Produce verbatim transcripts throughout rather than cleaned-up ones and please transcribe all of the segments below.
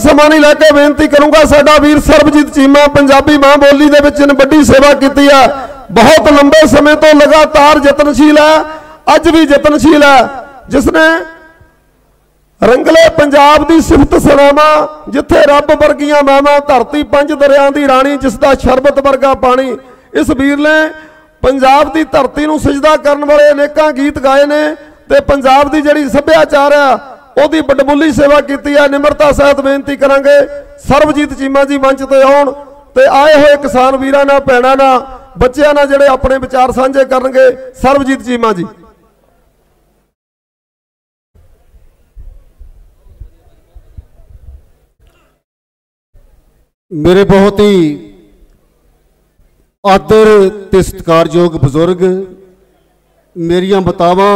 समा नहीं लैके बेनती करूंगा, साडा वीर सरबजीत चीमा पंजाबी मां बोली दे विच वड्डी सेवा की है, बहुत लंबे समय तो लगातार यत्नशील है, अज भी यत्नशील है, जिसने रंगले पंजाब की सिफत सुनावा, जिथे रब वर्गियां मावां, धरती पंज दरियां की राणी, जिसका शरबत वर्गा पानी। इस वीर ने पंजाब की धरती नूं सजदा करन वाले अनेकां गीत गाए ने ते पंजाब की जिहड़ी सभ्याचार है ਉਹਦੀ बडमुली सेवा की है। निमरता सहित बेनती करांगे सरबजीत चीमा जी मंच ते आउण ते आए हुए किसान वीरां नाल, भैणां नाल, बच्चिआं नाल जिहड़े अपने विचार साझे करनगे। सरबजीत चीमा जी। मेरे बहुत ही आदर ते सत्कारयोग बजुर्ग, मेरियां मातावां,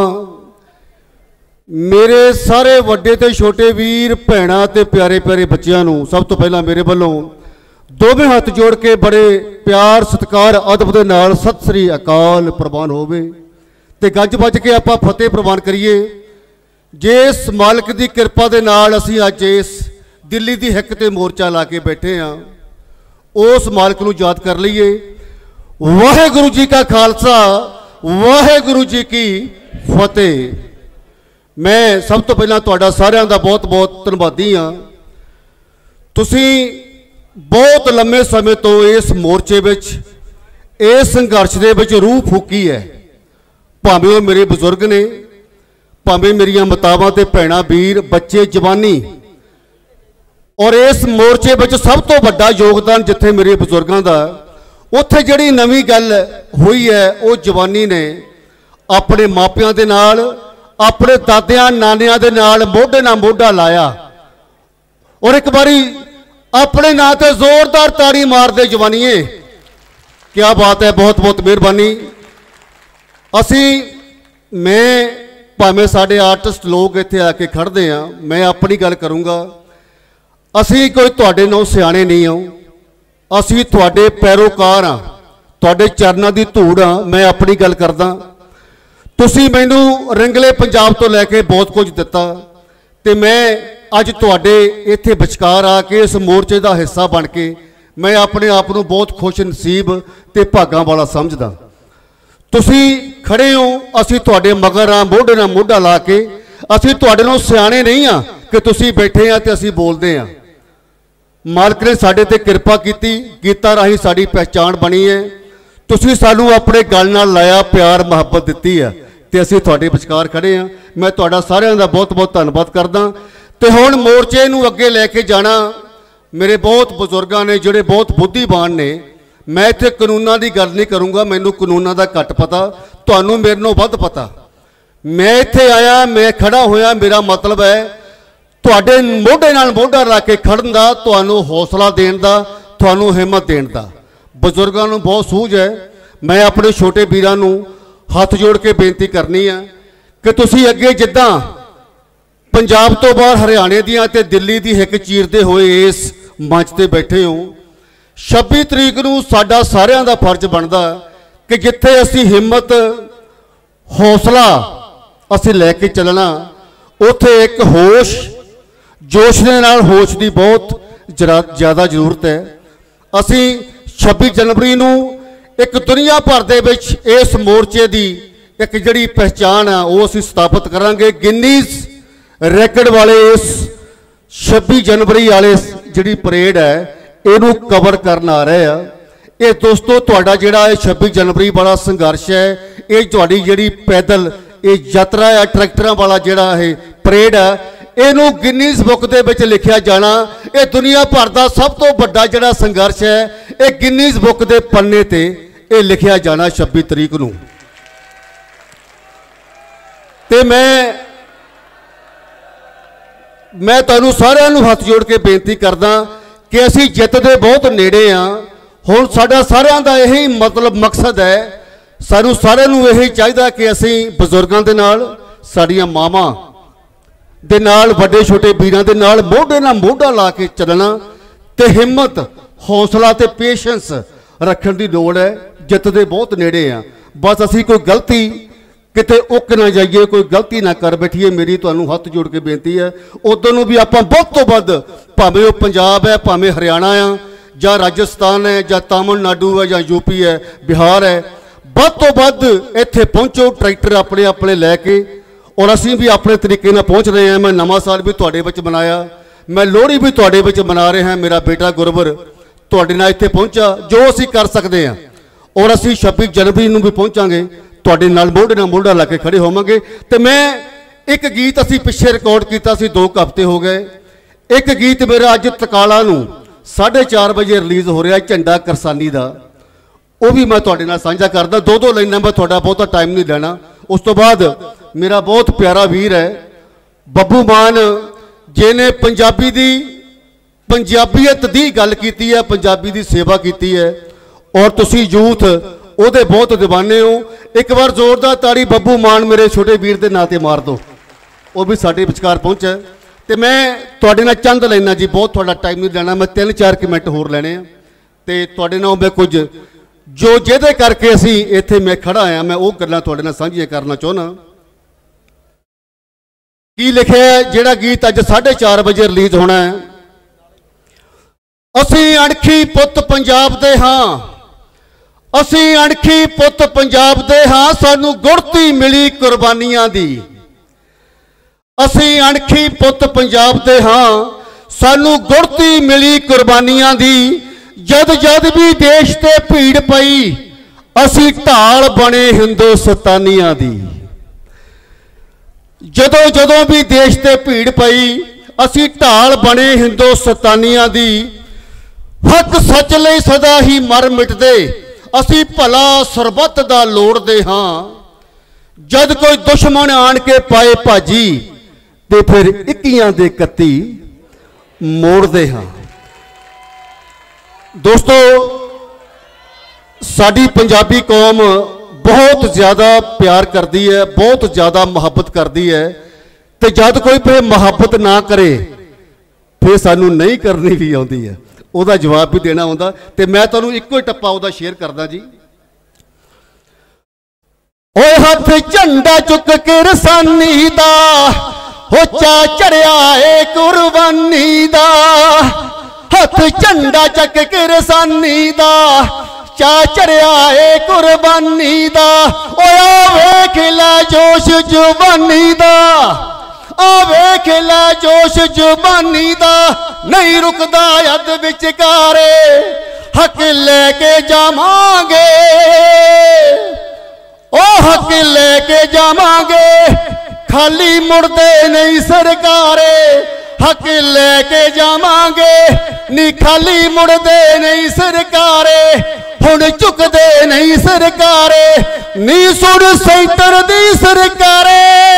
मेरे सारे वड्डे ते छोटे वीर भैणां ते प्यारे प्यारे बच्चिआं नूं सब तो पहला मेरे वालों दोवें हाथ जोड़ के बड़े प्यार सत्कार अदब दे नाल सत श्री अकाल प्रवान होवे ते गज बज के आपां फतेह प्रवान करिए। जिस मालिक दी किरपा दे नाल असीं अज इस दिल्ली दी हिक ते मोर्चा ला के बैठे हाँ, उस मालिक नूं याद कर लईए। वाहिगुरू जी का खालसा, वाहिगुरू जी की फतेह। मैं सब तो पहला तुहाडा सारिआं दा बहुत बहुत धन्नवादी हाँ। तुसीं बहुत लंबे समय तो इस मोर्चे विच, इस संघर्ष दे विच रूह फूकी है, भावें वो मेरे बजुर्ग ने, भावें मेरियां मातावां ते भैणां, वीर, बच्चे, जवानी। और इस मोर्चे विच सब तो वड्डा योगदान जिथे मेरे बजुर्गों का, उत्थे जिहड़ी नवीं गल हुई है, वो जवानी ने अपने मापियां दे नाल, अपने दादियां नानियां दे नाल मोढे नाल मोढा लाया और एक बारी अपने नां ते जोरदार ताड़ी मार दे जवानीए। क्या बात है, बहुत बहुत मेहरबानी। असी मैं भावें साडे आर्टिस्ट लोग इत्थे आके खड़दे हैं, मैं अपनी गल करूँगा। असी कोई तुहाडे नाल सियाणे नहीं हो, असी तुहाडे पैरोकार हाँ, तुहाडे चरनां दी धूड़ हाँ। मैं अपनी गल करदा, तुसीं मैनू रंगले पंजाब तो लैके बहुत कुछ दिता ते मैं अज तुहाडे इत्थे विचकार आके इस मोर्चे का हिस्सा बन के मैं अपने आप को बहुत खुश नसीब ते भागां वाला समझदा। तुसीं खड़े हो, असीं तुहाडे मगर हाँ, मोढे नाल मोढा ला के। असीं तुहाडे नालों सियाणे नहीं हाँ कि तुसीं बैठे हाँ ते असीं बोलदे हाँ। मालिक ने साडे ते किरपा कीती, गीतां राहीं साडी पहचान बनी है। तुसीं सानू अपने गल नाल लाया, प्यार मुहब्बत दित्ती है ते असीं तुहाडे विचकार खड़े हाँ। मैं तुहाडा सारिआं दा बहुत बहुत धन्नवाद करदा। ते हुण मोर्चे नूं अगे लैके जाना मेरे बहुत बजुर्गां ने जिहड़े बहुत बुद्धिमान ने। मैं इत्थे कानूनां दी गल नहीं करूँगा, मैनूं कानूनां दा घट पता, तुहानूं मेरे नालों वध पता। मैं इत्थे आया, मैं खड़ा होया, मेरा मतलब है तुहाडे मोढे नाल मोढा ला के खड़न दा, तुहानूं हौसला देण दा, तुहानूं हिम्मत देण दा। बजुर्गों को बहुत सूझ है। मैं अपने छोटे वीरां नूं हाथ जोड़ के बेनती करनी है कि तुसीं अगे जिद्दां पंजाब तो बाहर हरियाणे दियां ते दिल्ली दी हिक चीरदे होए इस मंच ते बैठे हो, छब्बी तरीक नूं साडा सारिआं दा फर्ज बनदा कि जिथे असीं हिम्मत हौसला असीं लैके चलना, उत्थे एक होश जोश दे नाल होश की बहुत ज़्यादा जरूरत है। असीं छब्बी जनवरी नूं एक दुनिया भर दे विच इस मोर्चे की एक जिहड़ी पहचान है वो असीं स्थापित करांगे। गिनीज रैकड वाले इस छब्बी जनवरी वाले जिहड़ी परेड है इनू कवर करन आ रहे हैं। ये दोस्तों तुहाडा जिहड़ा है छब्बी जनवरी वाला संघर्ष है, ये तुहाडी जिहड़ी पैदल ये यात्रा है, ट्रैक्टरां वाला जिहड़ा है परेड है, इनू गिनीज बुक दे विच लिखिया जाना। ये दुनिया भर का सब तो बड़ा जिहड़ा संघर्ष है, ये गिनीज बुक दे पन्ने ते ये लिखिया जाना छब्बी तरीक नूं। ते मैं मैं तुहानूं सारिआं नूं हथ जोड़ के बेनती करदा कि असीं जित दे बहुत नेड़े हाँ। हुण साडा सारिआं दा यही मतलब मकसद है, सानूं सारिआं नूं यही चाहीदा कि असीं बजुर्गां दे नाल, साडीआं मावां दे नाल, वड्डे छोटे वीरां दे नाल मोढे नाल मोढा ला के चलना ते हिम्मत हौसला ते पेशेंस रखण दी लोड़ है। जित दे बहुत नेड़े हाँ। बस असीं कोई गलती किते उक ना जाइए, कोई गलती ना कर बैठिए। मेरी तुहानू हथ जोड़ के बेनती है, उधर नूं भी आपां बहुत तो वध, भावें वो पंजाब है, भावें हरियाणा आ, जां राजस्थान है, जां तमिलनाडु है, जां यूपी है, बिहार है, वध तो वध इत्थे पहुंचो ट्रैक्टर अपने अपने लैके। और असीं भी अपने तरीके नाल पहुंच रहे हैं। मैं नवां साल भी तुहाडे विच मनाया, मैं लोहड़ी भी तुहाडे विच मना रहे हैं। मेरा बेटा गुरवर तुहाडे नाल इत्थे पहुंचा, जो असीं कर सकते हैं। और असीं छब्बी जनवरी नूं भी पहुंचांगे, तुहाडे नाल मोढे नाल मोढा ला के खड़े होवांगे। ते मैं एक गीत असीं पिछे रिकॉर्ड कीता सी, दो हफ्ते हो गए। एक गीत मेरा अज तकाला नूं साढ़े चार बजे रिलीज़ हो रहा, झंडा करसानी का, वो भी मैं तुहाडे नाल साझा करदा। दो दो लाइनां मैं तुहाडा बहुता टाइम नहीं लेना। उस तो बाद मेरा बहुत प्यारा वीर है बब्बू मान, जिन्हें पंजाबी दी पंजाबीयत दी गल कीती है, पंजाबी दी सेवा कीती है। और तुसी यूथ ਉਹਦੇ बहुत दीवाने हो। एक बार जोरदार ताड़ी बब्बू मान मेरे छोटे वीर के नाते मार दो, वो भी साडे विचकार पहुंचा। तो मैं तुहाडे नाल चंद लाइनां जी, बहुत तुहाडा टाइम नहीं लेना, मैं तीन चार मिनट होर लेने आ ते तुहाडे नाल मैं कुछ जो जिहदे करके असीं इत्थे मैं खड़ा आया, मैं वो गल्लां तुहाडे नाल साझीआं करना चाहुंदा। की लिखिआ जिहड़ा गीत अज साढ़े चार बजे रिलीज़ होना है। असीं अणखी पुत पंजाब दे हां, असीं अणखी पुत पंजाब दे हां, सानू गुरती मिली कुर्बानियां दी। असीं अणखी पुत पंजाब दे हां, सानू गुरती मिली कुर्बानियां दी। जद जद भी देश ते भीड़ पई, असीं ढाल बने हिंदुस्तानियां दी। जदों जदों भी देश ते भीड़ पई, असीं ढाल बने हिंदुस्तानियां दी। हक सच लई सदा ही मर मिटदे, असी भला सरबत दा लोड़दे हां। जद कोई दुश्मन आन के पाए भाजी, ते फिर इक्कियां दे कत्ती मोड़दे हां। दोस्तों, साडी पंजाबी कौम बहुत ज़्यादा प्यार करती है, बहुत ज़्यादा मुहब्बत करती है। तो जद कोई फिर मुहब्बत ना करे, फिर सानू नहीं करनी भी आउंदी है, ਉਹਦਾ जवाब भी देना होंदा। ते मैं तुहानू इक्को ही टप्पा ਉਹਦਾ शेयर करदा जी। ओए हथ झंडा चुक के रसानी दा, हो चा चढ़िया ए कुर्बानी दा। हथ झंडा चक के रसानी दा, चा चढ़िया ए कुर्बानी दा। ओए वेख लै जोश जुबानी दा, आ वेख लै जोश जुबानी दा। नहीं रुकदा अद विचकारे, हक लेके जावांगे, ओ हक लेके जावांगे। खाली मुड़दे नहीं सरकारे, हक लेके जावांगे। नी खाली मुड़दे नहीं सरकारे, हुण झुकदे नहीं सरकारे। नी सुन सेंटर दी सरकारे।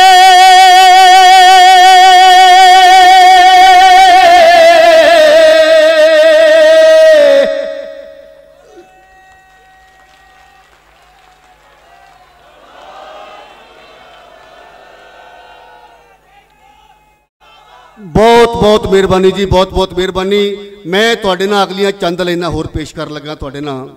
बहुत बहुत मेहरबानी जी, बहुत बहुत मेहरबानी। मैं तुहाडे नाल अगलियां चंद लाइनां होर पेश कर लगा तुहाडे नाल,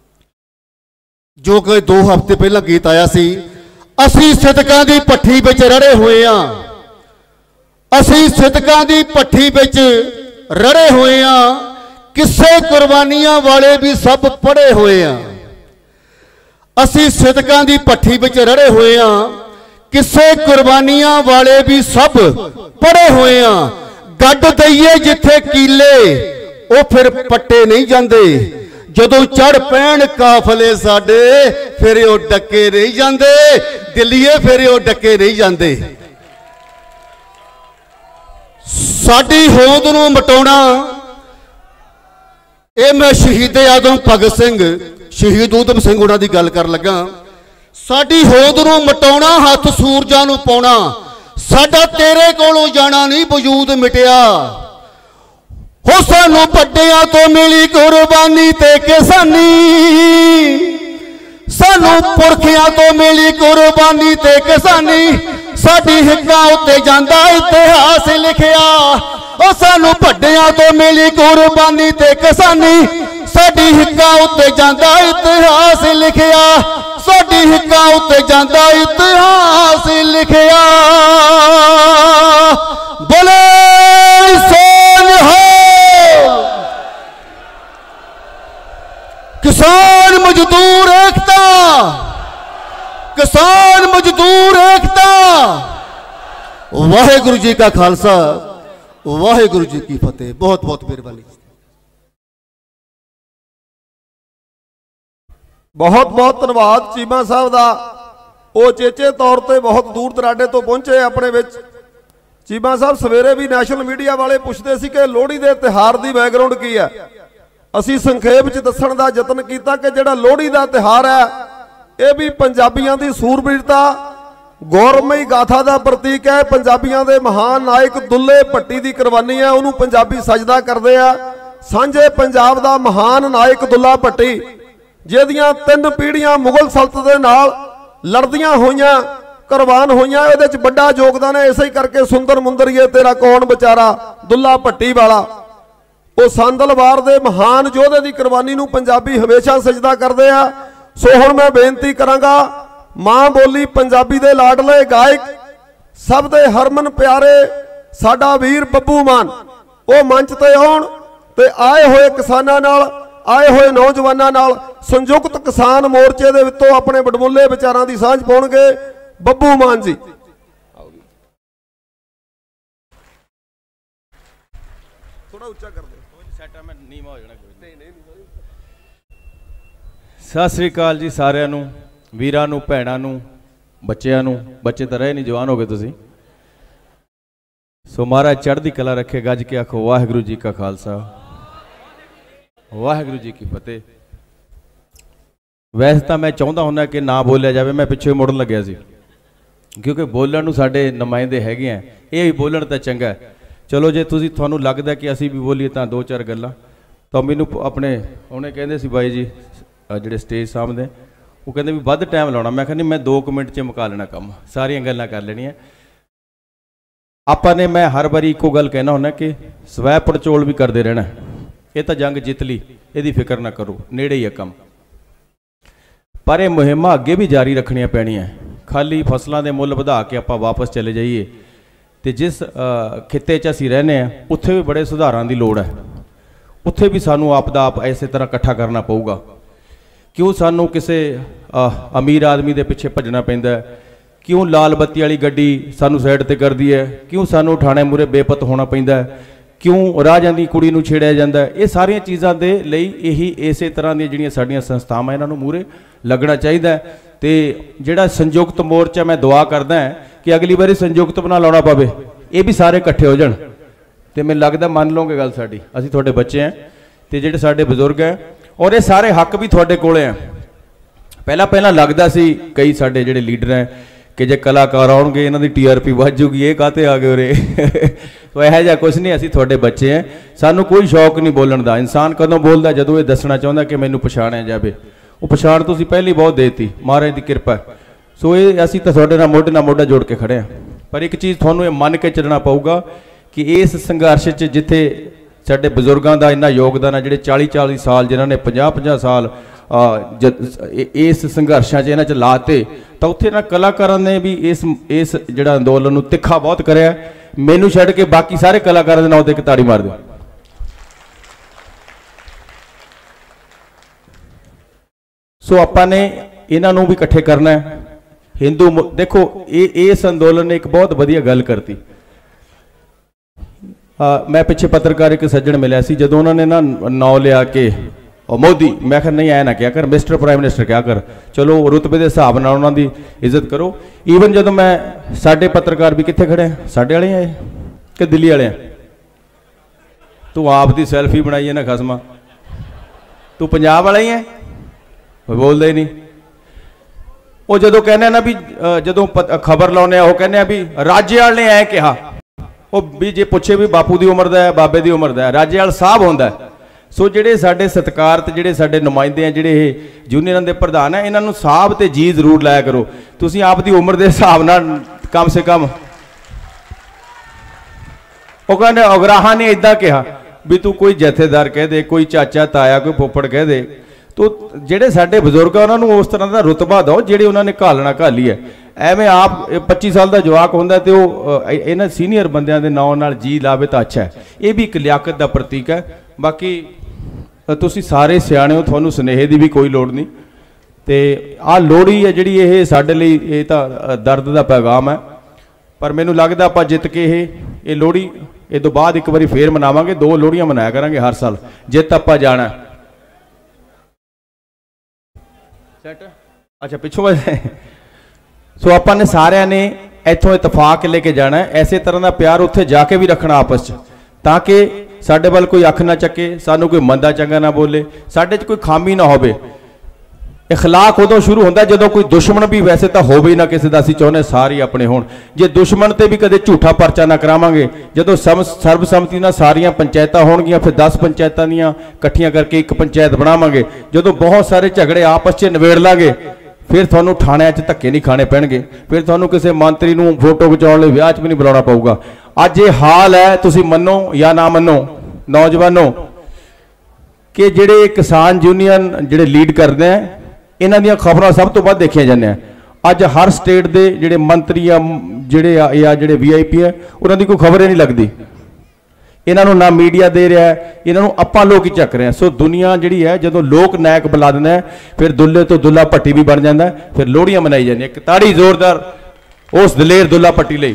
जो कि दो हफ्ते पहला गीत आया सी। असीं सिदकां दी भट्ठी विच रड़े हुए हां, असीं सिदकां दी भट्ठी विच रड़े हुए हां। किस्से कुर्बानियां वाले भी सब पढ़े हुए हां। असीं सिदकां दी भट्ठी विच रड़े हुए हां, किस्से कुर्बानियां वाले भी सब पड़े हुए हैं। गड्ड दईए जिथे कीले, वो फिर पट्टे नहीं जाते। जदों चढ़ पैण काफले साडे, फिर वो डके नहीं जाते। दिल्लीए फिर वो डके नहीं जाते। साडी होंद नूं मटाउणा, ये मैं शहीद आदम भगत सिंह, शहीद उधम सिंह उन्हां दी गल कर लगा। साडी होंद नूं मटाउणा, हथ सूरजां नूं पाउणा। साडा तेरे कोलों जाना नहीं वजूद मिटिया। हो सानू वड्डियां तो मिली कुर्बानी ते किसानी, सानू पुरखियां तो मिली कुर्बानी ते किसानी। साडी हिक्कां उत्ते जांदा इतिहास लिखिया। ओ सानू वड्डियां तो मिली कुर्बानी ते किसानी, साडी हिक्कां उत्ते जांदा इतिहास लिखिया। साडी हिक्कां उत्ते जांदा इतिहास लिखिया बोले सोन हो किसान मजदूर एकता किसान मजदूर एकता। वाहेगुरु जी का खालसा वाहेगुरु जी की फतेह। बहुत बहुत मेहरबानी। बहुत बहुत धन्यवाद चीमा साहब का। वो चेचे तौर पर बहुत दूर दराडे तो पहुंचे अपने विच। चीमा साहब सवेरे भी नैशनल मीडिया वाले पूछते सी कि लोहड़ी के तिहार की बैकग्राउंड की है। असी संखेप च दस्सण दा यतन किया कि जिहड़ा लोहड़ी का तिहार है यह भी पंजाबियों की सूरबीरता गौरवमई गाथा का प्रतीक है। पंजाबियों के महान नायक दुल्ले भट्टी की कुर्बानी है, उन्होंने पंजाबी सजदा करते हैं। सांझे पंजाब का महान नायक दुल्ला भट्टी जिहदियां तीन पीढ़ियां मुगल सल्तनत दे नाल लड़दियां होइयां कुर्बान होइयां, इहदे च बड़ा योगदान है। इसे करके सुंदर मुंदरीए तेरा कौन बेचारा दुल्ला भट्टी वाला वो सांदलवार दे महान योधे की कुर्बानी नूं पंजाबी हमेशा सजदा करते हैं। सो हुण मैं बेनती करांगा मां बोली पंजाबी दे लाडले गायक सब दे हरमन प्यारे साडा वीर बब्बू मान वो मंच ते आउण ते आए हुए किसानां नाल आए हुए नौजवानों नाल संयुक्त किसान मोर्चे दे विचों अपने वडमुले विचारां दी सांझ पाउणगे। बब्बू मान जी थोड़ा उच्चा कर दो। सत श्री अकाल जी सारिਆਂ ਨੂੰ ਵੀਰਾਂ ਨੂੰ ਭੈਣਾਂ ਨੂੰ ਬੱਚਿਆਂ ਨੂੰ। ਬੱਚੇ ਤਾਂ ਰਹੇ ਨਹੀਂ ਜਵਾਨ ਹੋ ਗਏ ਤੁਸੀਂ। ਸੋ ਮਹਾਰਾਜ ਚੜ੍ਹਦੀ ਕਲਾ ਰੱਖੇ। ਗੱਜ ਕੇ ਆਖੋ ਵਾਹਿਗੁਰੂ ਜੀ ਕਾ ਖਾਲਸਾ ਵਾਹਿਗੁਰੂ ਜੀ ਕੀ ਫਤਿਹ। ਵੈਸੇ ਤਾਂ ਮੈਂ ਚਾਹੁੰਦਾ ਹੁੰਦਾ ਕਿ ਨਾ ਬੋਲਿਆ ਜਾਵੇ, ਮੈਂ ਪਿੱਛੇ ਮੁੜਨ ਲੱਗਿਆ ਸੀ ਕਿਉਂਕਿ ਬੋਲਣ ਨੂੰ ਸਾਡੇ ਨੁਮਾਇੰਦੇ ਹੈਗੇ ਆ, ਇਹ ਵੀ ਬੋਲਣ ਤਾਂ ਚੰਗਾ। ਚਲੋ ਜੇ ਤੁਸੀਂ ਤੁਹਾਨੂੰ ਲੱਗਦਾ ਕਿ ਅਸੀਂ ਵੀ ਬੋਲੀਏ ਤਾਂ ਦੋ ਚਾਰ ਗੱਲਾਂ ਤਾਂ ਮੈਨੂੰ ਆਪਣੇ ਉਹਨੇ ਕਹਿੰਦੇ ਸੀ ਬਾਈ ਜੀ ਜਿਹੜੇ ਸਟੇਜ ਸਾਹਮਣੇ ਉਹ ਕਹਿੰਦੇ ਵੀ ਵੱਧ ਟਾਈਮ ਲਾਉਣਾ। ਮੈਂ ਕਹਿੰਦੀ ਮੈਂ ਦੋ ਕੁ ਮਿੰਟ 'ਚ ਮੁਕਾ ਲੈਣਾ ਕੰਮ, ਸਾਰੀਆਂ ਗੱਲਾਂ ਕਰ ਲੈਣੀਆਂ ਆਪਾਂ ਨੇ। ਮੈਂ ਹਰ ਵਾਰੀ ਇੱਕੋ ਗੱਲ ਕਹਿਣਾ ਹੁੰਦਾ ਕਿ ਸਵੈ ਪੜਚੋਲ ਵੀ ਕਰਦੇ ਰਹਿਣਾ। ਇਹ ਤਾਂ ਜੰਗ ਜਿੱਤ ਲਈ, ਇਹਦੀ ਫਿਕਰ ਨਾ ਕਰੋ, ਨੇੜੇ ਹੀ ਹੈ ਕੰਮ। ਪਰ ਇਹ ਮੁਹਿੰਮਾਂ ਅੱਗੇ ਵੀ ਜਾਰੀ ਰੱਖਣੀਆਂ ਪੈਣੀਆਂ। ਖਾਲੀ ਫਸਲਾਂ ਦੇ ਮੁੱਲ ਵਧਾ ਕੇ ਆਪਾਂ ਵਾਪਸ ਚਲੇ ਜਾਈਏ ਤੇ ਜਿਸ ਖਿੱਤੇ 'ਚ ਅਸੀਂ ਰਹਿੰਦੇ ਹਾਂ ਉੱਥੇ ਵੀ ਬੜੇ ਸੁਧਾਰਾਂ ਦੀ ਲੋੜ ਹੈ। ਉੱਥੇ ਵੀ ਸਾਨੂੰ ਆਪ ਦਾ ਆਪ ਇਸੇ ਤਰ੍ਹਾਂ ਇਕੱਠਾ ਕਰਨਾ ਪਊਗਾ। क्यों सानू किसी अमीर आदमी के पिछे भजना पैंदा है? क्यों लाल बत्ती वाली गड्डी सानू साइड ते कर दी है? क्यों सानू ठाणे मूरे बेपत होना पैंदा है? क्यों राजां दी कुड़ी नूं छेड़िया जांदा है? ये सारियां चीज़ां दे लई यही इसे तरह दी जिहड़ियां साडीआं संस्थावां इन्हां नूं मूरे लगना चाहिए। तो जिहड़ा संयुक्त मोर्चा मैं दुआ करदा है कि अगली बारी संयुक्त बना लाउणा पवे, ये भी सारे इकट्ठे हो जाण। तो मैनूं लगदा मन लोगे गल साडी, असीं तुहाडे बच्चे हैं तो जिहड़े साडे बजुर्ग हैं और ये सारे हक भी थोड़े कोले हैं। पहला पहला लगता सी कई साडे जिहड़े लीडर हैं कि जे कलाकार आउणगे इन्हां दी टी आर पी वध जूगी, ये काते आ गए उरे तो यह जिहा कुछ नहीं। असीं थोड़े बच्चे हैं, सानू कोई शौक नहीं बोलण दा। इंसान कदों बोलदा जदों ये दसना चाहुंदा कि मैनूं पछाणिया जावे। वो पछाण तुसीं पहली बहुत देती, महाराज दी किरपा। सो ये असीं तां तुहाडे नाल मोढे नाल मोढा जोड़ के खड़े हैं। पर एक चीज़ तुहानूं ये मन के चलना पऊगा कि इस संघर्ष च जिथे साडे बजुर्गों का इन्ना योगदान है, जिहड़े चाली चाली साल जिन्होंने पचास पचास साल इस संघर्षां च इन्हां च लाते, तो उत्थे इन्हां कलाकारां ने भी इस इस जिहड़ा अंदोलन नूं तिखा बहुत करिया। मैनूं छड्ड के बाकी सारे कलाकारां दे नाम ते इक ताड़ी मार दिओ। सो आपां ने इन्हां नूं भी इकट्ठे करना है। हिंदू देखो ये इस अंदोलन ने एक बहुत वधिया गल करती। आ, मैं पिछे पत्रकार एक सज्जण मिलिया सी, जदों उन्होंने ना नौ लिया के मोदी, मैं आखिर नहीं आया ना क्या कर, मिस्टर प्राइम मिनिस्टर क्या कर, चलो रुतबे के हिसाब नाल उन्हां दी इज्जत करो। ईवन जदों मैं साडे पत्रकार भी कित्थे खड़े हैं, साडे वाले आए कि दिल्ली वाले? तू आप दी सैल्फी बनाई है ना खसमा, तू पंजाब वाला ही है, कोई बोलदा ही नहीं। वो जदों कहने ना भी जदों खबर लाउने वो कहने भी राज्यपाल ने ऐ कहा, वो भी जे पुछे भी बापू की उम्र का है, बाबे की उम्र का है, राज्यपाल साहब होंदा है। सो जिहड़े साडे सत्कारत जिहड़े साडे नुमाइंदे हैं, जिहड़े यूनियन के प्रधान है, इन्हां नूं साहब ते जी जरूर लाया करो। तुसीं आप दी उम्र के हिसाब नाल कम से कम। वो कहने अगराहां ने इदां कहा भी तू कोई जथेदार कह दे, कोई चाचा ताया, कोई पोपड़ कह दे, तो ਜਿਹੜੇ ਸਾਡੇ ਬਜ਼ੁਰਗ ਆ ਉਹਨਾਂ ਨੂੰ ਉਸ ਤਰ੍ਹਾਂ ਦਾ ਰੁਤਬਾ ਦਿਓ ਜਿਹੜੇ ਉਹਨਾਂ ਨੇ ਘਾਲਣਾ ਘਾਲੀ ਹੈ। ਐਵੇਂ ਆਪ ਪੱਚੀ ਸਾਲ ਦਾ ਜਵਾਕ ਹੁੰਦਾ ਤੇ ਉਹ ਇਹਨਾਂ ਸੀਨੀਅਰ ਬੰਦਿਆਂ ਦੇ ਨਾਂ ਨਾਲ ਜੀ ਲਾਵੇ ਤਾਂ ਅੱਛਾ ਹੈ। ਇਹ ਵੀ ਇੱਕ ਲਿਆਕਤ ਦਾ ਪ੍ਰਤੀਕ ਹੈ। ਬਾਕੀ ਤੁਸੀਂ ਸਾਰੇ ਸਿਆਣੇ ਹੋ, ਤੁਹਾਨੂੰ ਸੁਨੇਹੇ ਦੀ ਵੀ ਕੋਈ ਲੋੜ ਨਹੀਂ। ਤੇ ਆਹ ਲੋਹੜੀ ਹੈ ਜਿਹੜੀ ਇਹ ਸਾਡੇ ਲਈ ਇਹ ਤਾਂ ਦਰਦ ਦਾ ਪੈਗਾਮ ਹੈ, ਪਰ ਮੈਨੂੰ ਲੱਗਦਾ ਆਪਾਂ ਜਿੱਤ ਕੇ ਇਹ ਇਹ ਲੋਹੜੀ ਇਹ ਤੋਂ ਬਾਅਦ ਇੱਕ ਵਾਰੀ ਫੇਰ ਮਨਾਵਾਂਗੇ। ਦੋ ਲੋਹੜੀਆਂ ਮਨਾਇਆ ਕਰਾਂਗੇ ਹਰ ਸਾਲ, ਜਿੱਤ ਆਪਾਂ ਜਾਣਾ। ਸੈਟ ਅੱਛਾ ਪਿੱਛੋਂ ਸੋ ਆਪਾਂ ਨੇ ਸਾਰਿਆਂ ਨੇ ਇੱਥੋਂ ਇਤਫਾਕ ਲੈ ਕੇ ਜਾਣਾ। ਐਸੇ ਤਰ੍ਹਾਂ ਦਾ ਪਿਆਰ ਉੱਥੇ ਜਾ ਕੇ ਵੀ ਰੱਖਣਾ ਆਪਸ 'ਚ, ਤਾਂ ਕਿ ਸਾਡੇ ਵੱਲ ਕੋਈ ਅੱਖ ਨਾ ਚੱਕੇ, ਸਾਨੂੰ ਕੋਈ ਮੰਦਾ ਚੰਗਾ ਨਾ ਬੋਲੇ, ਸਾਡੇ 'ਚ ਕੋਈ ਖਾਮੀ ਨਾ ਹੋਵੇ। इखलाक उदों शुरू होंदा जदों कोई दुश्मन भी वैसे तो होवे ना किसी का, असीं चाहुंदे सारे अपने होण। जे दुश्मन ते भी कदे झूठा परचा ना करावांगे, जदों सम सर्बसम्मति नाल सारियां पंचायतां होणगीआं, फिर दस पंचायतां दीआं इकट्ठियां करके एक पंचायत बनावांगे। जदों बहुत सारे झगड़े आपस च निबेड़ लांगे, फिर तुहानूं थाणिਆਂ 'ਚ धक्के नहीं खाने पैणगे, फिर तुहानूं किसी मंत्री नूं फोटो खिचाउण लई विआह 'च भी नहीं बुलाउणा पਊਗਾ। अज ये हाल है, तुसीं मन्नो या ना मन्नो नौजवानों, कि जिहड़े किसान यूनीयन जिहड़े लीड करदे हैं, इन्हां दीयां खबरां सब तो वध देखियां जांदियां। अज हर स्टेट के जिहड़े मंत्री या जिहड़े या जिहड़े वी आई पी है, उन्हां दी कोई खबर ही नहीं लगती। इन्हां नूं ना मीडिया दे रहा है, इन्हां नूं आपां लोक ही चक रहे हैं। सो दुनिया जिहड़ी है, जदों लोक नायक बुला दिंदा है, फिर दुल्ले तो दुल्ला भट्टी भी बन जाता है, फिर लोहड़ियां मनाई जांदियां। एक ताड़ी जोरदार उस दलेर दुल्ला भट्टी लई।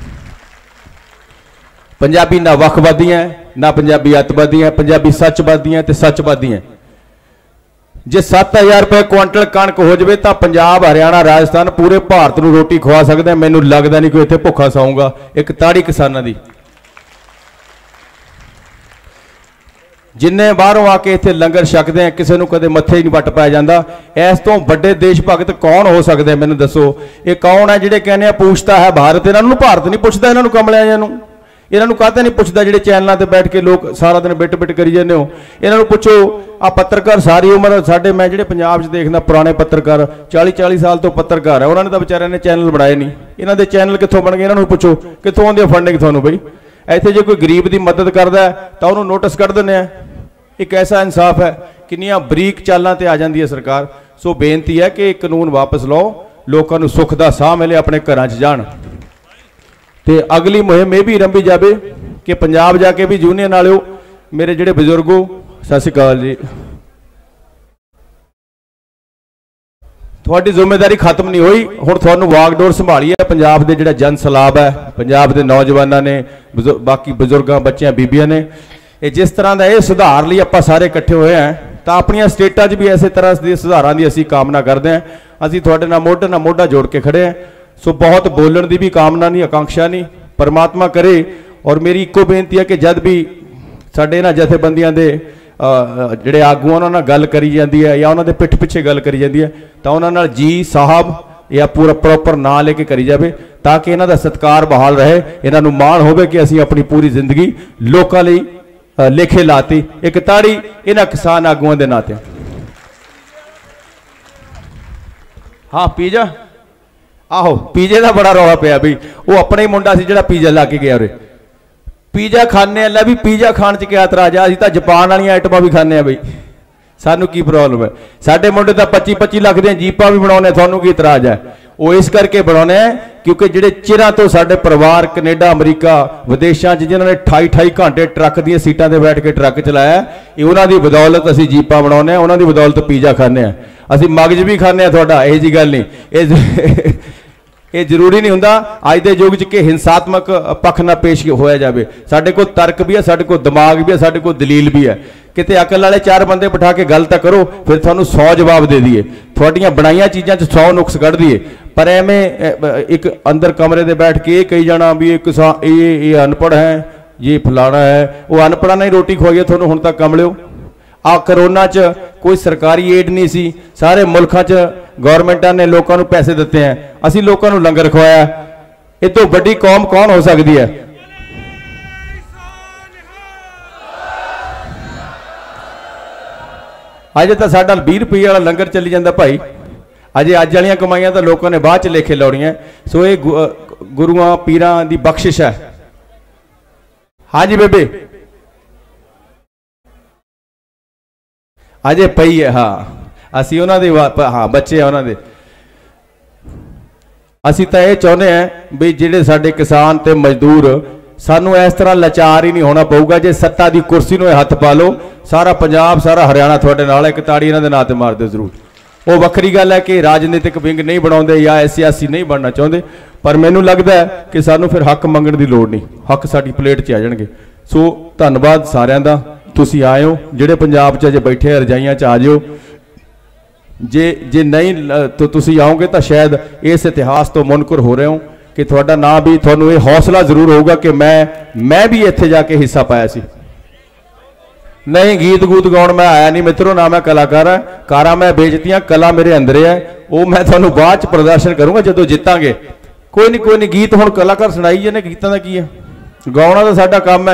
पंजाबी ना वखवादी है, ना पंजाबी अतवादी है, पंजाबी सचवादी है ते सचवादी है। जे सत्त हज़ार रुपए क्विंटल कणक हो जाए तो पंजाब, हरियाणा, राजस्थान पूरे भारत को रोटी खवा सकते हैं। मैनू लगता नहीं कोई इत्थे भुखा सौंगा। एक ताड़ी किसानां दी। जिन्ने बाहरों आके इत्थे लंगर छकते हैं, किसी को कदे मत्थे ही नहीं वट पाया जाता। इस तो बड़े देश भगत कौन हो सकते हैं? मैनू दसो, ये कौन है जिहड़े कहने पूछता है भारत? इन्होंने भारत नहीं पुछदा, इन्होंने कमलियां नूं इन्होंने कहते नहीं पुछदा। जिहड़े चैनलों पर बैठ के लोग सारा दिन बिट बिट करी जाते हो, इन्होंने पुछो। आ पत्रकार सारी उम्र साडे, मैं जिहड़े पंजाब 'च देखदा पुराने पत्रकार चाली चाली साल तो पत्रकार है, उन्होंने तो बेचारिਆਂ ने चैनल बनाए नहीं। इन्हां दे चैनल कित्थों बन गए? इन्होंने पुछो कित्थों आउंदी फंडिंग तुहानूं बई? इत्थे जे कोई गरीब की मदद करदा है तां उहनूं नोटिस कढ दिंदे आ। एक ऐसा इंसाफ है। किन्नियां बरीक चालां ते आ जांदी है सरकार। सो बेनती है कि कानून वापस लो, लोकां नूं सुख दा साह मिले, अपने घरां 'च जाण। ते अगली मुहिम यह भी रंभी जाए कि पंजाब जाके भी यूनियन वाले मेरे जिहड़े बजुर्गो, सत श्री अकाल जी, थोड़ी जिम्मेदारी खत्म नहीं हुई। हुण तुहानूं वागडोर संभाली है पंजाब के जिहड़ा जन सैलाब है, पंजाब के नौजवानों ने, बाकी बजुर्गों, बच्चियां, बीबियां ने, ये जिस तरह का यह सुधार लिए आपां सारे इकट्ठे होए हैं, तो अपनियां स्टेटां 'च भी इसे तरह के सुधारां की असीं कामना करते हैं। असीं तुहाडे नाल मोढे नाल मोढा जोड़ के खड़े हैं। सो बहुत बोलने की भी कामना नहीं, आकांक्षा नहीं, परमात्मा करे। और मेरी इको बेनती है कि जब भी साडे इन्हां जथेबंदियां दे जिहड़े आगू उन्हां नाल गल करी जाती है या उन्हां दे पिठ पिछे गल करी जाती है, तो उन्हां नाल जी साहब या पूरा प्रॉपर नाम लेके करी जाए, ताकि इन्हां दा सत्कार बहाल रहे, इन्हां नूं माण होवे कि असीं अपनी पूरी जिंदगी लोकां लई लेखे लाती। एक ताड़ी इन्हां किसान आगूआं दे नाते। हाँ पीजा, आहो पीजे का बड़ा रौला पिया बई, वो अपना ही मुंडा सी जिहड़ा पीजा ला के गया। उरे पीजा खाने ला भी पीजा खाण च क्या इतराज आ? असीं तां जापान वालियां आइटमां भी खाने बई, सानू की प्रॉब्लम है? साडे मुंडे तां पच्ची पच्ची लख दी जीपां भी बनाउने, तुहानू की इतराज है? वो इस करके बनाने क्योंकि जिहड़े चिरां तो साडे परिवार कनेडा, अमरीका, विदेशों जिन्होंने अठाई अठाई घंटे ट्रक दी सीटां ते बैठ के ट्रक चलाया, ये उन्हां दी बदौलत असीं जीपां बनाउने, उन्हां दी बदौलत पीजा खाने। असीं मगज भी खाने, तुहाडा इहो जी गल नहीं। ये जरूरी नहीं हुंदा अज के युग च कि हिंसात्मक पक्ष ना पेश होया जाए। साडे कोल तर्क भी है, साडे कोल दिमाग भी है, साडे कोल दलील भी है। किते अकल वाले चार बंदे बिठा के गल तां करो, फिर तुहानूं सौ जवाब दे दिए, तुहाडीआं बनाईआं चीज़ां च सौ नुक्स कढ दिए। पर एवें एक अंदर कमरे दे बैठ के कही जाना भी एक ये ये अनपढ़ है, ये फलाना है, वो अनपढ़ा नहीं रोटी खुआई तुहानूं हुण तक कमलिओ। आ करोना च कोई सरकारी एड नहीं सी, सारे मुल्कां च गौरमेंटा ने लोगों को पैसे दिते हैं, असी लोगों को लंगर खवाया। ये तो बड़ी कौम कौन हो सकती है? अजे तो साडा बीस रुपये वाला लंगर चली जाता भाई, अजे अज वाली कमाइयां तो लोगों ने बाद च लेखे लाउणियां। सो ये गुरुआं पीरां दी बख्शिश है। हाँ जी बेबे, अजे पई है। हाँ असी उन्होंने हाँ बच्चे उन्होंने असी तो यह चाहते हैं भी जिहड़े साडे किसान ते मजदूर सानू इस तरह लाचार ही नहीं होना पऊगा। जे सत्ता की कुर्सी में हथ पा लो सारा पंजाब सारा हरियाणा थोड़े नाल एक ताड़ी इन्हां दे नां ते मार दो जरूर। वो वक्री गल है कि राजनीतिक विंग नहीं बनाते या सियासी नहीं बनना चाहते, पर मैनू लगता है कि सानू फिर हक मंगण की लोड़ नहीं, हक साडी प्लेट च आ जाणगे। सो धन्नवाद सारिਆਂ ਦਾ, तुसीं आए हो जिहड़े पंजाब च अजे बैठे रजाइयां च आ जाओ। जे जे नहीं तो तुसीं आओगे तो शायद इस इतिहास तो मुनकर हो रहे हो कि थोड़ा ना भी थोनू ये हौसला जरूर होगा कि मैं मैं भी इत्थे जाके हिस्सा पाया सी। नहीं गीत गूत गाउण मैं आया नहीं मित्रों, ना मैं कलाकार है, कारा मैं बेचतियां, कला मेरे अंदर है, वो मैं थोनू बाद च प्रदर्शन करूंगा जदों जितांगे। कोई नहीं कोई नहीं, गीत हुण कलाकार सुनाई जाने, गीतां दा की है, गाउणा तो साडा काम है।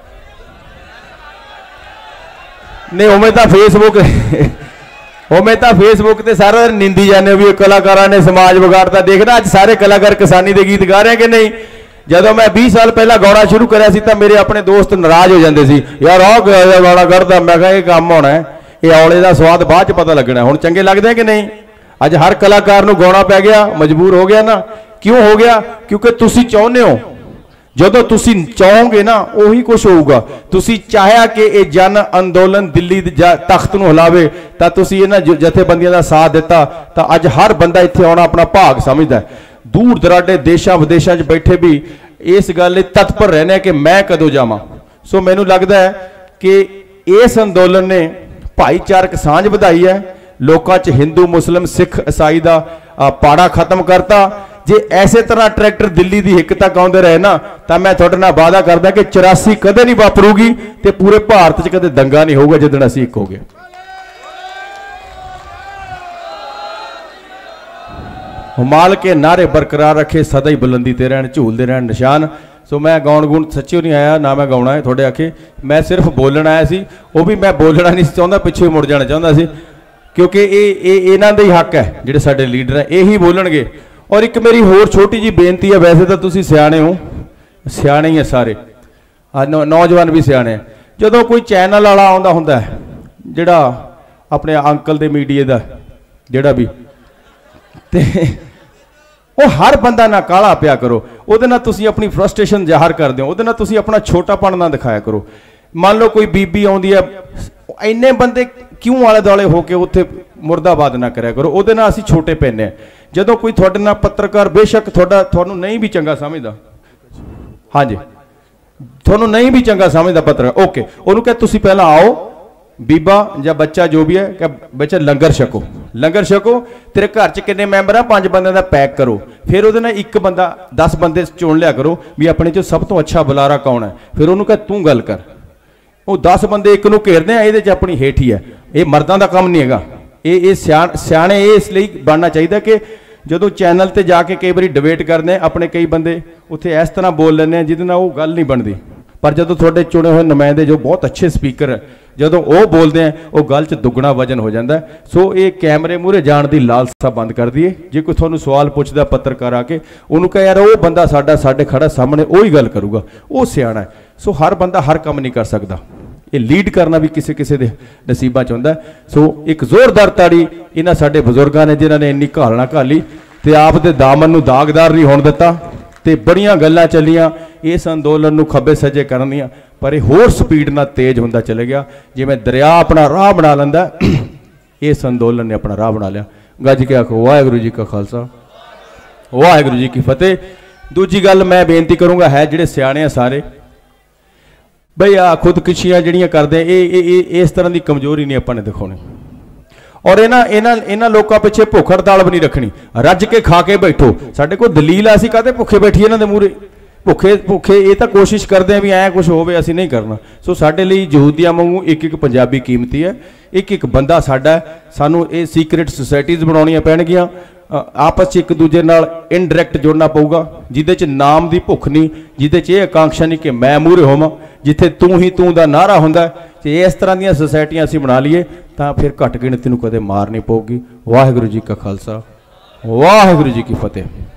नहीं उवें तां फेसबुक उवें तां फेसबुक ते सारा दिन निंदी जाने भी कलाकारां ने समाज बिगाड़ता। देखना अज सारे कलाकार किसानी दे गीत गा रहे हैं कि नहीं। जदों मैं बीस साल पहला गाना शुरू कराया सी तां मेरे अपने दोस्त नाराज हो जाते सी, यार आ गाना करदा। मैं कहा यह काम होना है, ये औले का स्वाद बाद च पता लगना। हुण चंगे लगदे कि नहीं? अज हर कलाकार नूं गाना पै गया, मजबूर हो गया ना। क्यों हो गया? क्योंकि तुसीं चाहुंदे हो, जदों तुसीं चाहोगे ना उही कुछ होऊगा। तुसीं चाहिया कि यह जन अंदोलन दिल्ली तख्त नूं हिलावे तां तुसीं इन्हां जथेबंदियां दा साथ दिता तां अज हर बंदा इत्थे आउणा अपना भाग समझदा है। दूर दराडे देशों विदेशों बैठे भी इस गल तत्पर रहने कि मैं कदों जावां। सो मैनू लगता है कि इस अंदोलन ने भाईचारक सांझ वधाई है, लोगों च हिंदू मुस्लिम सिख ईसाई का पाड़ा खत्म करता। जे ऐसे तरह ट्रैक्टर दिल्ली की हिक तक आउंदे रहे ना तो मैं तुहाडे नाल वादा करदा कि चौरासी कदे नहीं वापरूगी ते पूरे भारत च कदे दंगा नहीं होगा जिद्दण असीं एक हो गए। हुमाल के नारे बरकरार रखे, सदा ही बुलंदी ते रहन, झूलते रहन निशान। सो मैं गाउण गुण सच्ची नहीं आया ना, मैं गाउणा है थोड़े आखे, मैं सिर्फ बोलण आया सी। वो भी मैं बोलना नहीं चाहता, पिछे मुड़ जाना चाहता सी, क्योंकि ये इन्हां दा ही हक है, जिहड़े साडे लीडर है यही बोलणगे। और एक मेरी होर छोटी जी बेनती है, वैसे तो तुसीं सियाणे हो, सियाणे ही है सारे, नौ नौजवान भी सियाणे हैं। जदों कोई चैनल वाला आउंदा हुंदा है, जिहड़ा अपने अंकल दे मीडिया दा जिहड़ा भी, ते वो हर बंदा ना काला पिया करो, उहदे नाल तुसीं अपनी फ्रस्ट्रेशन जाहिर करदे हो, उहदे नाल तुसीं अपना छोटापन ना दिखाया करो। मान लो कोई बीबी आउंदी है, इन्ने बंदे क्यों आले दुआले होके उत्थे मुर्दाबाद ना करिया करो, उहदे नाल असीं छोटे पैने। जदों कोई तुहाडे नाल पत्रकार बेशक तुहाडा तुहानूं नहीं भी चंगा समझदा, हाँ जी तुहानूं नहीं भी चंगा समझदा पत्रकार, ओके उहनूं कह तुसीं पहलां आओ बीबा या बच्चा जो भी है, क्या बच्चा लंगर छको, लंगर छको, तेरे घर च किन्ने मैंबर है, पांच बंदे का पैक करो, फिर उहदे नाल एक बंदा दस बंदे चुन लिया करो भी अपने चो सब तो अच्छा बुलारा कौन है, फिर उहनूं कह तूं गल कर। वो दस बंदे एक नूं घेरदे आ, इहदे च अपनी हेठ ही है, ये मर्दां दा काम नहीं हैगा। ये ये सियाण सियाणे ये इसलिए बनना चाहिए कि जदों चैनल ते जाके कई बार डिबेट करने अपने कई बंदे उत्थे इस तरह बोल लैंदे जिहदे नाल वो गल नहीं बनती, पर जदों तुहाडे चुने हुए नुमाइंदे जो बहुत अच्छे स्पीकर है जदों वो बोलते हैं वो गल च दुगना वजन हो जाता है। सो ये कैमरे मूहरे जाण की लालसा बंद कर दिए। जे कोई तुहानूं सवाल पुछदा पत्रकार आके उन्होंने कहा यार वो बंदा साडा साडे खड़ा सामने वही गल करूगा, वो सियाणा है। सो हर बंदा हर काम नहीं कर सकता, ये लीड करना भी किसी किसी के नसीबा च हुंदा है। सो एक जोरदार ताड़ी इन्हां साडे बजुर्गां ने जिन्हां ने इन्नी घालना घाली ते आप दे दामन नूं दागदार नहीं होण दित्ता ते बड़ियां गल्लां चलियां इस अंदोलन नूं खब्बे सज्जे करन दियां, पर यह होर स्पीड नाल तेज हुंदा चले गया। जिवें दरिया अपना राह बना लैंदा, इस अंदोलन ने अपना राह बना लिया। गज के आखो वाहिगुरू जी का खालसा वाहिगुरू जी की फतेह। दूजी गल मैं बेनती करूँगा है जिहड़े सियाणे आ सारे बई आ खुदकुशियां जिहड़ियां करदे ये इस तरह की कमजोरी नहीं आपां ने दिखाउणी, और इन्हां इन्हां इन्हां लोकां पिछे भुख हड़ताल भी नहीं रखनी, रज के खा के बैठो। साडे कोल दलील असीं काहते भुखे बैठीए इन्हां दे मूहरे, भुखे भुखे ये तो कोशिश करते हैं भी ऐ कुछ होवे, असीं नहीं करना। सो साडे लई यहूदियां वांगू एक एक पंजाबी कीमती है, एक एक बंदा साडा है। सानू ये सीक्रेट सोसाइटीज़ बनाउणियां पैणगियां, आपस च एक दूजे नाल इनडायरैक्ट जुड़ना पऊगा, जिहदे च नाम की भुख नहीं, जिहदे च ये आकांक्षा नहीं कि मैं मूहरे होवां, जिथे तू ही तू दा नारा हुंदा। जे इस तरह दीयां सोसाइटियां असीं बना लईए तां फिर घट गिणती नूं कदे मार नहीं पऊगी। वाहिगुरू जी का खालसा वाहिगुरू जी की फतेह।